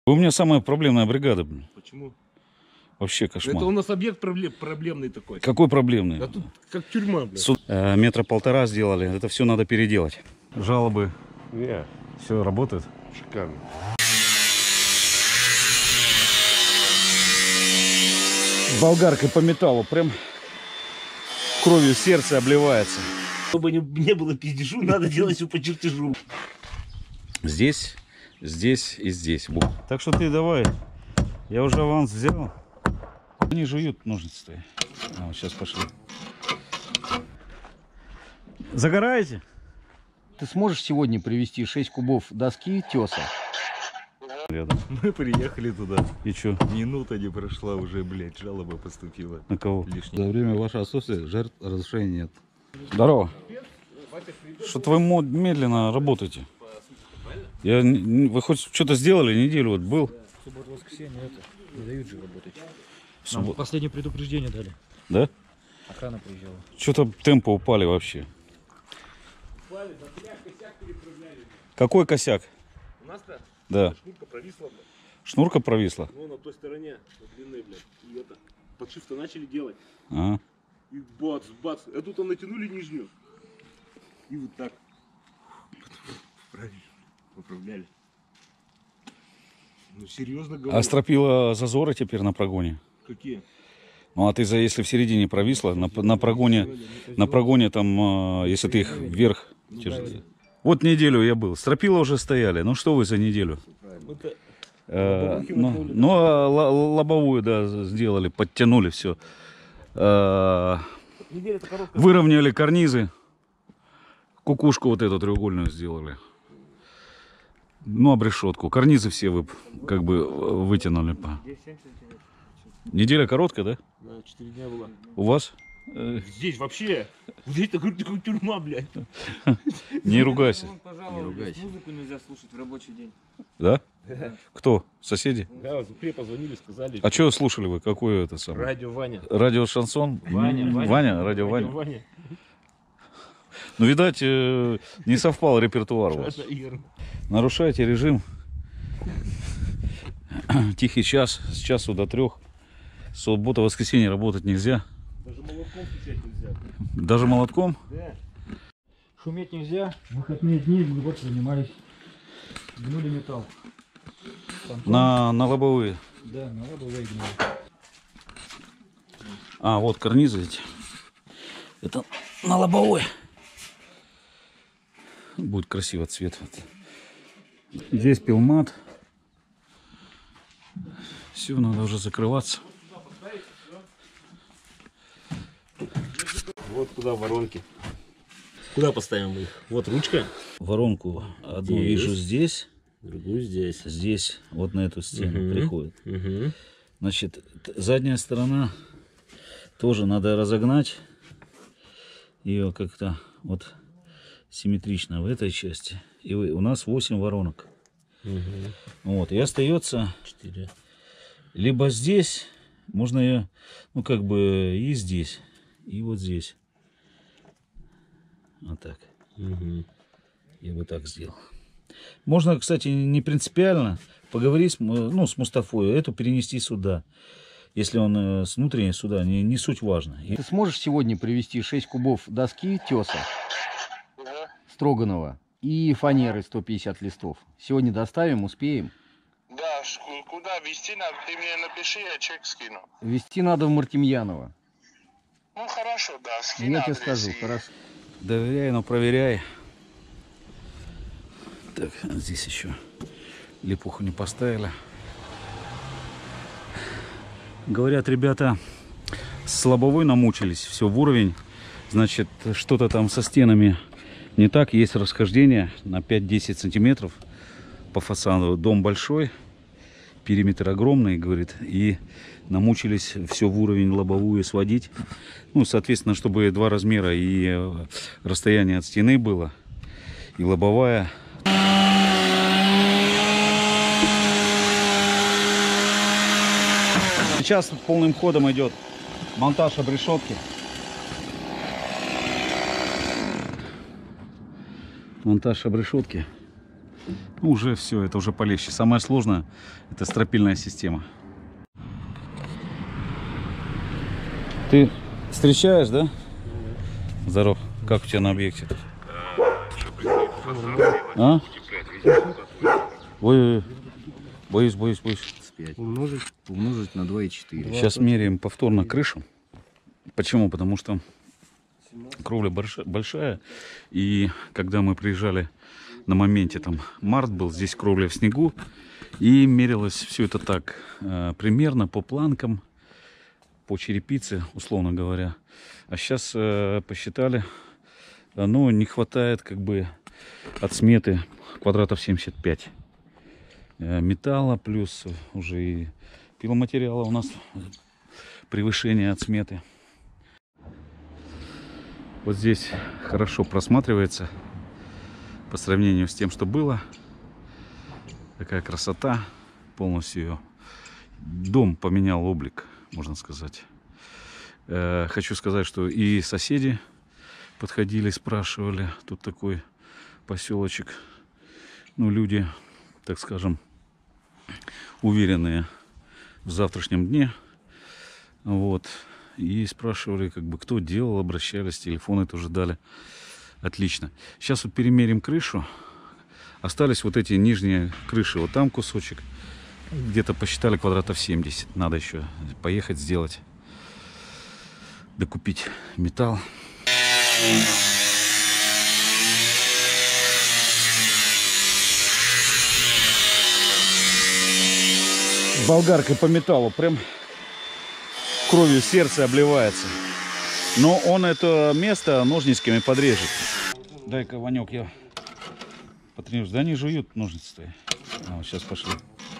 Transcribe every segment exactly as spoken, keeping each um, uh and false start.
У меня самая проблемная бригада. Почему? Вообще кошмар. Это у нас объект проблем, проблемный такой. Какой проблемный? А тут как тюрьма, блядь. Суд... Э, метра полтора сделали. Это все надо переделать. Жалобы. Yeah. Все работает. Шикарно. Болгаркой по металлу. Прям кровью сердце обливается. Чтобы не, не было пиздежу, надо делать все по чертежу. Здесь, здесь и здесь. Так что ты давай. Я уже аванс взял. Они жуют ножницы. А, вот сейчас пошли. Загораете? Ты сможешь сегодня привезти шесть кубов доски теса? Рядом. Мы приехали туда. И что? Минута не прошла, уже, блядь, жалоба поступила. На кого? Лишний. За время вашего отсутствия жертв разрушений нет. Здорово. Что-то вы медленно работаете. Я, вы хоть что-то сделали? Неделю вот был. Суббота, воскресенье, это не дают же работать. Суббот... Нам последнее предупреждение дали. Да? Охрана приезжала. Что-то темпы упали вообще. Какой косяк? У нас-то? Да. Шнурка провисла, блядь. Шнурка провисла? Ну, на той стороне, на длины, блядь. И это, подшив-то начали делать. Ага. И бац, бац. А тут там натянули нижнюю. И вот так. Правильно. Поправляли. Ну, серьезно говорю. А стропила зазоры теперь на прогоне? Какие? Ну, а ты, за, если в середине провисла, на, на прогоне, на прогоне там, если ты их вверх держишь. Вот неделю я был. Стропила уже стояли. Ну, что вы за неделю? Э, ну, ну, а лобовую, да, сделали, подтянули все. Э, выровняли карнизы. Кукушку вот эту треугольную сделали. Ну, обрешетку. Карнизы все вы как бы вытянули. Неделя короткая, да? Да, четыре дня была. У вас? Здесь вообще. Здесь такая тюрьма, блядь. Не ругайся. Не ругайся. Музыку нельзя слушать в рабочий день. Да? Кто? Соседи? Да, в Упре позвонили, сказали. А что слушали вы? Какое это самое? Радио Ваня. Радио Шансон? Ваня, Ваня. Ваня, радио Ваня. Ваня. Ну, видать, не совпал репертуар у вас. Нарушаете режим. Тихий час, с часу до трех. Суббота, воскресенье работать нельзя. Даже молотком печать нельзя. Даже молотком? Да. Шуметь нельзя. Выходные дни вот занимались. Гнули металл. Понтон. На, на лобовые. Да, на лобовые гнули. А, вот карнизы эти. Это на лобовой. Будет красиво цвет. Здесь пилмат. Все, надо уже закрываться. Вот куда воронки. Куда поставим их? Вот ручка. Воронку одну Здесь. вижу здесь. Другую здесь. Здесь, вот на эту стену Угу. приходит. Угу. Значит, задняя сторона тоже надо разогнать. Ее как-то вот симметрично в этой части. И у нас восемь воронок. Угу. Вот, и остается четыре. либо здесь, можно ее, ну как бы и здесь, и вот здесь. Вот так. Угу. Я бы так сделал. Можно, кстати, не принципиально поговорить с, ну, с Мустафой, эту перенести сюда. Если он э, с внутренней сюда, не, не суть важно. Ты сможешь сегодня привезти шесть кубов доски теса строганного и фанеры сто пятьдесят листов? Сегодня доставим, успеем? Да, куда везти надо, ты мне напиши, я чек скину. Везти надо в Мартемьяново. Ну хорошо, да, скину. Я тебе адрес скажу, и- хорошо. Доверяй, но проверяй. Так, здесь еще липуху не поставили. Говорят, ребята с лобовой намучились, все в уровень. Значит, что-то там со стенами не так. Есть расхождение на пять-десять сантиметров по фасаду. Дом большой, периметр огромный, говорит, и намучились все в уровень лобовую сводить. Ну, соответственно, чтобы два размера и расстояние от стены было, и лобовая. Сейчас полным ходом идет монтаж обрешетки. Монтаж обрешетки. Ну, уже все, это уже полегче. Самое сложное — это стропильная система. Ты встречаешь, да? Здоров. Как у тебя на объекте? А? Ой, боюсь, боюсь, боюсь. Умножить, умножить на два и четыре. Сейчас меряем повторно крышу. Почему? Потому что кровля большая. И когда мы приезжали на моменте, там март был, здесь кровля в снегу. И мерилось все это так, примерно по планкам, по черепице, условно говоря. А сейчас посчитали, ну, не хватает как бы от сметы квадратов семьдесят пять. Металла плюс уже и пиломатериала у нас превышение от сметы. Вот здесь хорошо просматривается по сравнению с тем, что было. Такая красота полностью ее. Дом поменял облик, можно сказать. Хочу сказать, что и соседи подходили, спрашивали. Тут такой поселочек. Ну, люди, так скажем, уверенные в завтрашнем дне. Вот. И спрашивали, как бы, кто делал, обращались, телефоны тоже дали. Отлично. Сейчас вот перемерим крышу. Остались вот эти нижние крыши. Вот там кусочек. Где-то посчитали квадратов семьдесят. Надо еще поехать сделать. Докупить металл. Болгаркой по металлу прям кровью сердце обливается. Но он это место ножницами подрежет. Дай-ка, Ванек, я потренируюсь. Да они жуют ножницы-то. А, вот сейчас пошли.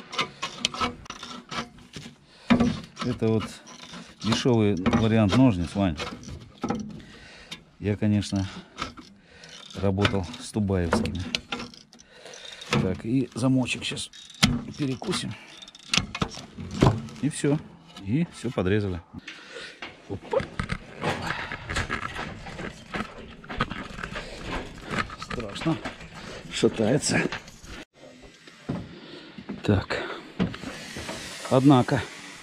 Это вот дешевый вариант ножниц, Вань. Я, конечно, работал с тубаевскими. Так, и замочек сейчас перекусим. И все. И все подрезали. Опа. Страшно. Шатается. Так. Однако.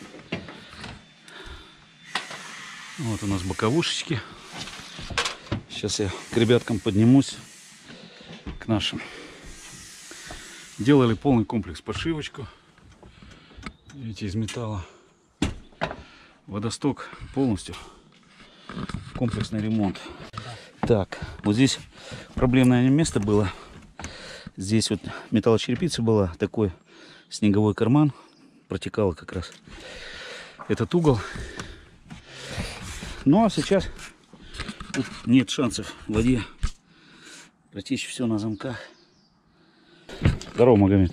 Вот у нас боковушечки. Сейчас я к ребяткам поднимусь. К нашим. Делали полный комплекс, подшивочку. Видите, из металла. Водосток полностью. Комплексный ремонт. Так, вот здесь проблемное место было. Здесь вот металлочерепица была. Такой снеговой карман. Протекало как раз этот угол. Ну а сейчас тут нет шансов в воде протечь, все на замках. Здорово, Магомед.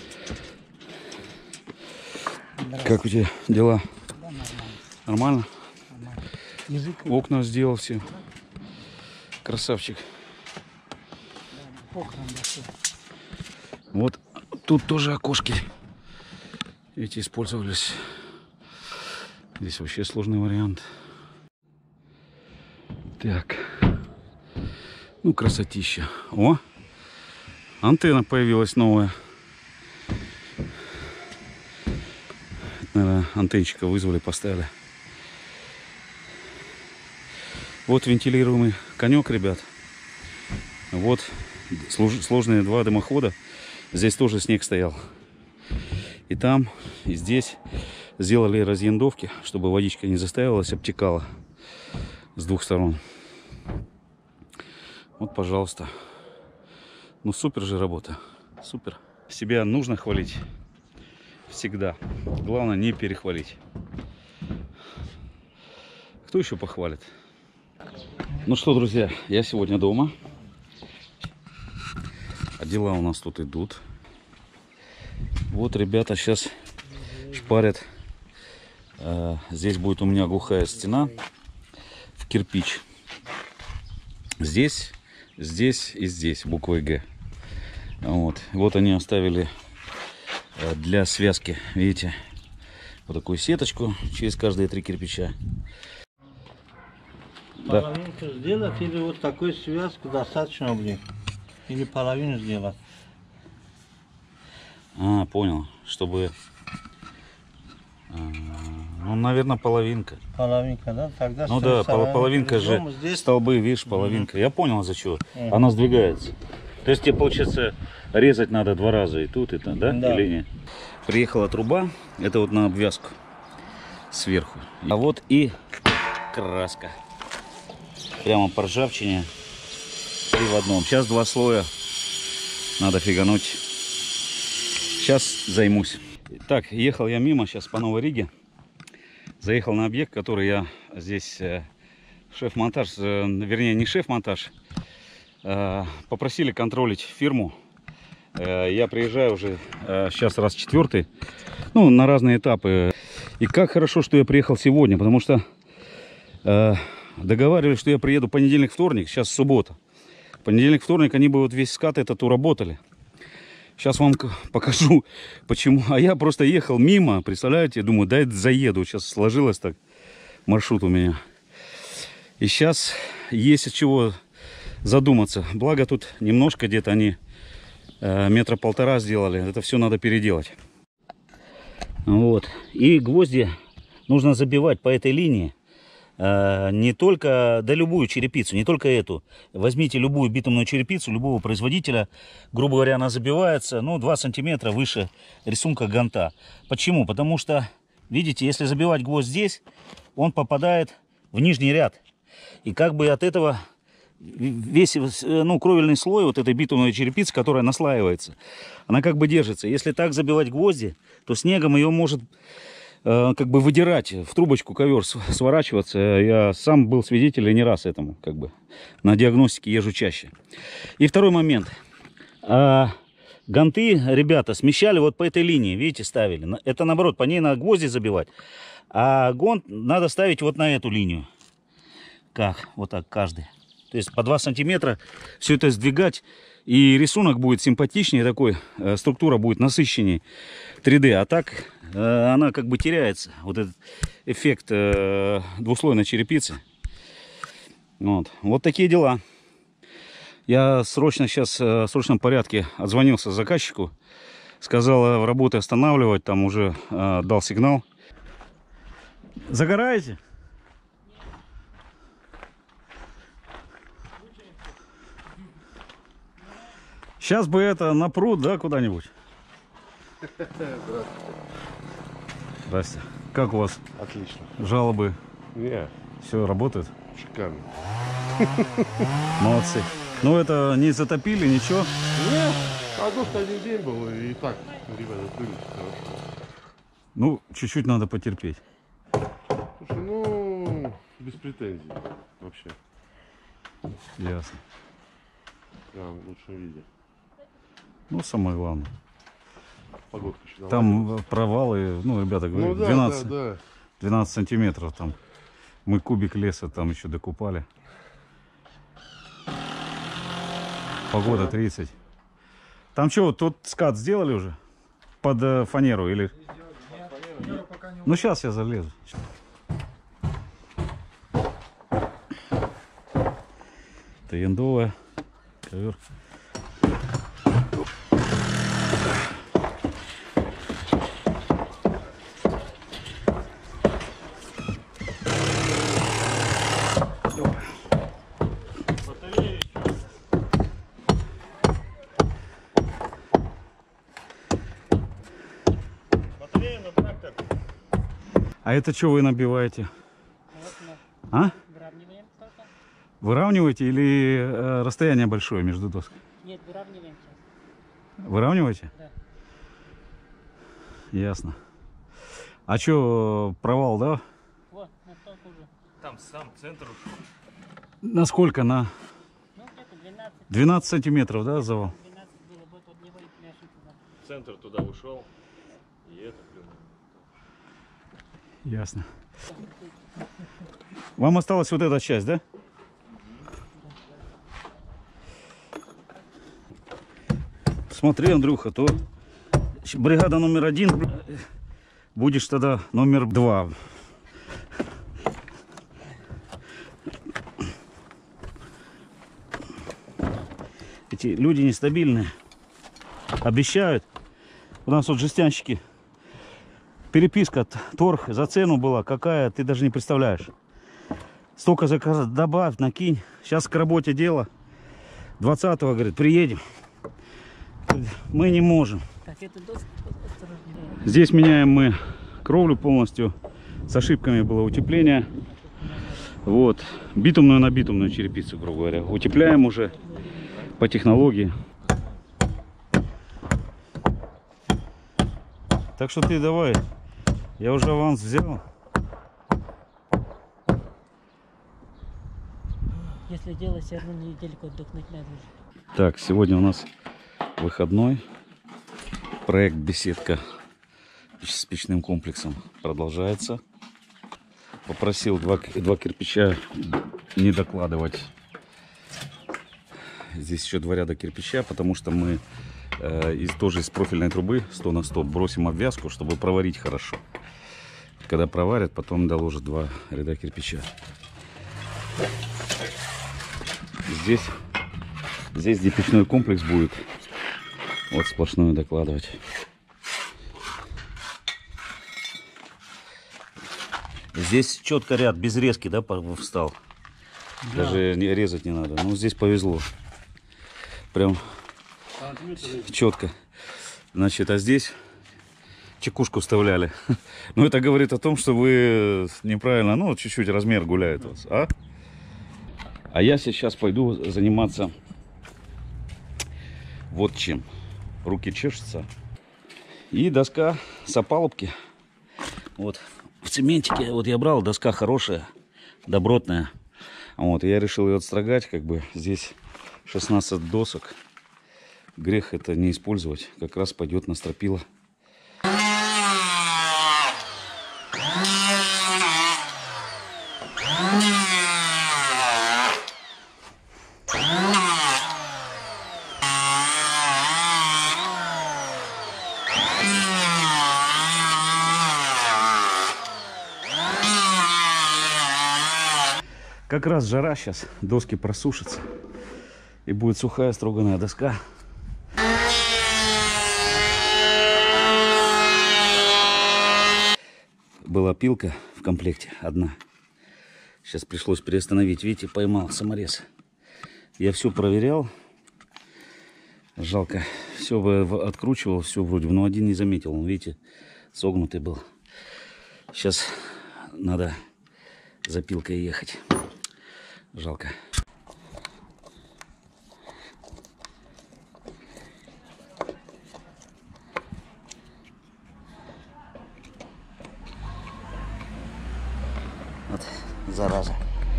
Как у тебя дела? Нормально? Нормально. Окна сделал все. Красавчик. Вот тут тоже окошки эти использовались. Здесь вообще сложный вариант. Так. Ну, красотища. О! Антенна появилась новая. Наверное, антенчика вызвали, поставили. Вот вентилируемый конек, ребят. Вот сложные два дымохода. Здесь тоже снег стоял. И там, и здесь сделали разъяндовки, чтобы водичка не застаивалась, обтекала с двух сторон. Вот, пожалуйста. Ну, супер же работа. Супер. Себя нужно хвалить. Всегда. Главное не перехвалить. Кто еще похвалит? Ну что, друзья, я сегодня дома. А дела у нас тут идут. Вот ребята сейчас шпарят. Здесь будет у меня глухая стена в кирпич. Здесь, здесь и здесь буквой Г. Вот, вот они оставили для связки, видите, вот такую сеточку через каждые три кирпича. Половинку да. Сделать или вот такую связку достаточно будет? Или половину сделать? А, понял. Чтобы... а, ну, наверное, половинка. Половинка, да? Тогда Ну с- да, с- пол- половинка же перейдем здесь. столбы, видишь, половинка. Я понял, за чего. Она сдвигается. То есть тебе, получается, резать надо два раза и тут, и там, да? Да. Или нет? Приехала труба, это вот на обвязку сверху. А вот и краска. Прямо по ржавчине. Три в одном. Сейчас два слоя. Надо фигануть. Сейчас займусь. Так, ехал я мимо сейчас по Новой Риге. Заехал на объект, который я здесь э, шеф-монтаж, э, вернее не шеф-монтаж, э, попросили контролить фирму. Э, я приезжаю уже э, сейчас раз четвертый, ну на разные этапы. И как хорошо, что я приехал сегодня, потому что э, договаривались, что я приеду понедельник-вторник, сейчас суббота. Понедельник-вторник они бы вот весь скат этот уработали. Сейчас вам покажу, почему. А я просто ехал мимо, представляете, думаю, дай заеду. Сейчас сложилось так, маршрут у меня. И сейчас есть от чего задуматься. Благо тут немножко где-то они э, метра полтора сделали. Это все надо переделать. Вот. И гвозди нужно забивать по этой линии. Не только, да любую черепицу, не только эту. Возьмите любую битумную черепицу, любого производителя. Грубо говоря, она забивается, ну, два сантиметра выше рисунка ганта. Почему? Потому что, видите, если забивать гвоздь здесь, он попадает в нижний ряд. И как бы от этого весь, ну, кровельный слой вот этой битумной черепицы, которая наслаивается, она как бы держится. Если так забивать гвозди, то снегом ее может... как бы выдирать в трубочку ковер, сворачиваться. Я сам был свидетелем не раз этому, как бы на диагностике езжу чаще. И второй момент. А, ганты, ребята, смещали вот по этой линии, видите, ставили. Это наоборот, по ней надо гвозди забивать. А гонт надо ставить вот на эту линию. Как? Вот так каждый. То есть по два сантиметра все это сдвигать. И рисунок будет симпатичнее такой, структура будет насыщеннее три дэ. А так она как бы теряется. Вот этот эффект двухслойной черепицы. Вот, вот такие дела. Я срочно сейчас в срочном порядке отзвонился заказчику. Сказал работы останавливать. Там уже дал сигнал. Загораете? Сейчас бы это на пруд, да, куда-нибудь? Здрасте. Как у вас? Отлично. Жалобы? Не, Все работает? шикарно. Молодцы. Ну это не затопили, ничего? Не, а дождь один день был, и так, ребята, были хорошо. Ну, чуть-чуть надо потерпеть. Слушай, ну, без претензий вообще. Ясно. Прям в лучшем виде. Ну, самое главное. Погодка еще Там провалы, ну, ребята ну, говорят, да, двенадцать, да, да. двенадцать сантиметров там. Мы кубик леса там еще докупали. Погода тридцать. Там что, тут скат сделали уже? Под э, фанеру или... Ну, сейчас я залезу. Это яндовая, ковер. А это что вы набиваете? А? Выравниваем только. Выравниваете или э, расстояние большое между досками? Нет, выравниваем сейчас. Выравниваете? Да. Ясно. А что, провал, да? Вот, вот так уже. Там сам центр ушел. Насколько? На Ну, где-то двенадцать. двенадцать сантиметров, да, завал? двенадцать было, вот, вот не будет мяши туда. Центр туда ушел. И это плюнул. Ясно. Вам осталась вот эта часть, да? Смотри, Андрюха, то бригада номер один, будешь тогда номер два. Эти люди нестабильные. Обещают, У нас вот жестянщики. Переписка, торг за цену была какая, ты даже не представляешь. Столько заказов, добавь, накинь. Сейчас к работе дело. двадцатого, говорит, приедем. Мы не можем. Так, это доски осторожнее. Здесь меняем мы кровлю полностью. С ошибками было утепление. Вот. Битумную на битумную черепицу, грубо говоря. Утепляем уже по технологии. Так что ты давай. Я уже аванс взял. Если делать, все равно недельку отдохнуть надо уже. Так, сегодня у нас выходной. Проект «Беседка» с печным комплексом продолжается. Попросил два, два кирпича не докладывать. Здесь еще два ряда кирпича, потому что мы э, из, тоже из профильной трубы сто на сто бросим обвязку, чтобы проварить хорошо. Когда проварят, потом доложат два ряда кирпича. Здесь, здесь где печной комплекс будет, вот сплошную докладывать. Здесь четко ряд, без резки, да, встал. Да. Даже не, резать не надо. Ну, здесь повезло. Прям четко. Значит, а здесь чекушку вставляли. Ну, это говорит о том, что вы неправильно, ну, чуть-чуть размер гуляет у вас, а? А я сейчас пойду заниматься вот чем. Руки чешутся. И доска с опалубки. Вот. В цементике. Вот я брал, доска хорошая, добротная. Вот. Я решил ее отстрогать. Как бы здесь шестнадцать досок. Грех это не использовать. Как раз пойдет на стропила. Как раз жара сейчас, доски просушатся, и будет сухая строганная доска. Была пилка в комплекте, одна. Сейчас пришлось приостановить. Видите, поймал саморез. Я все проверял. Жалко. Все откручивал, все вроде, но один не заметил. Он, видите, согнутый был. Сейчас надо за пилкой ехать. Жалко. Вот, зараза.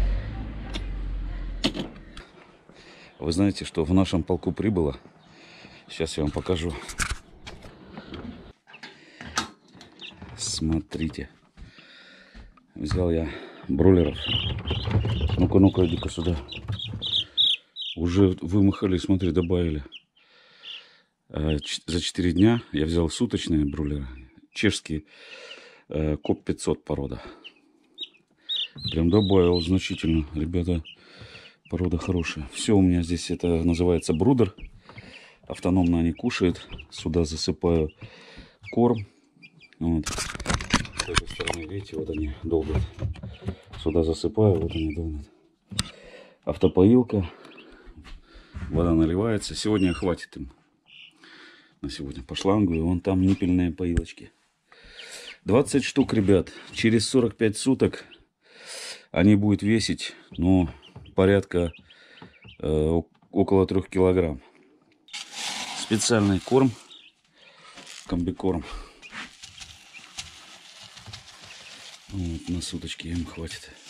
Вы знаете, что в нашем полку прибыло? Сейчас я вам покажу. Смотрите. Взял я бройлеров. Ну-ка, ну-ка, иди-ка сюда. Уже вымахали, смотри, добавили. За четыре дня я взял суточные бройлеры. Чешские коп пятьсот порода. Прям добавил значительно. Ребята, порода хорошая. Все у меня здесь, это называется брудер. Автономно они кушают. Сюда засыпаю корм. Вот. С этой стороны, видите, вот они долбят. Сюда засыпаю, вот они долбят. Автопоилка. Вода наливается. Сегодня хватит им. На сегодня по шлангу. И вон там ниппельные поилочки. двадцать штук, ребят. Через сорок пять суток они будут весить, ну, порядка э, около трёх килограмм. Специальный корм. Комбикорм. Вот, на суточки им хватит.